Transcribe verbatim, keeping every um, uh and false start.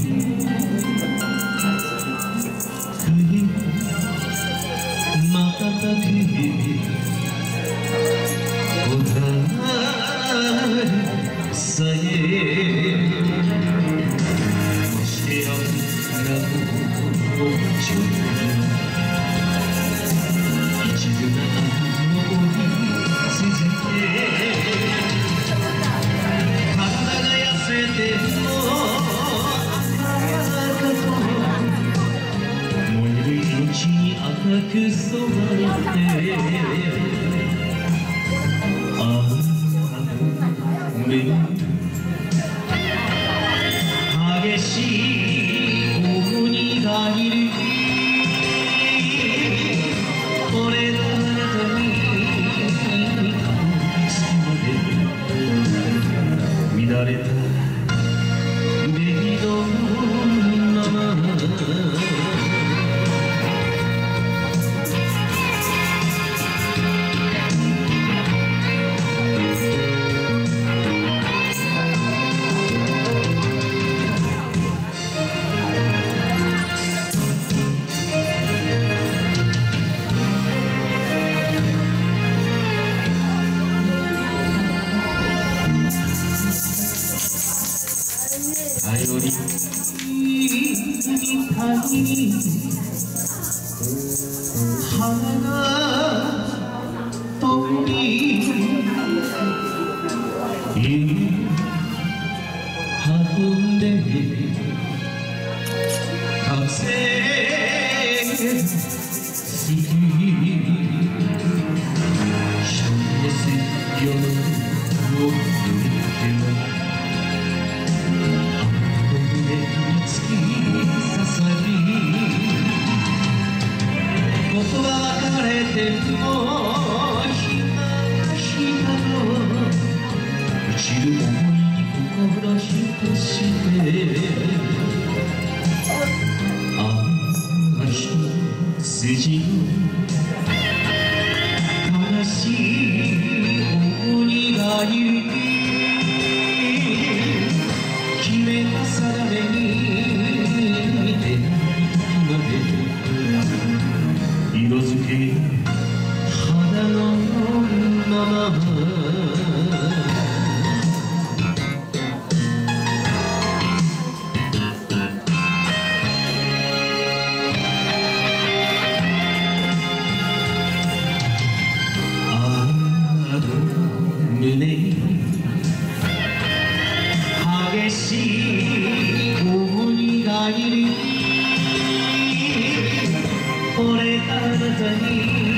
激しい鬼がいる俺のあなたに隙間で乱れたメリのまま頼りにたい花が遠い運んで風好き一つ夜を抜けは別れてもひたひたと落ちる想いに心浸してああ一筋の悲しい鬼がいる決めた定めに出会いまで色づけ肌のままあの胸に激しい鬼がいる俺があなたに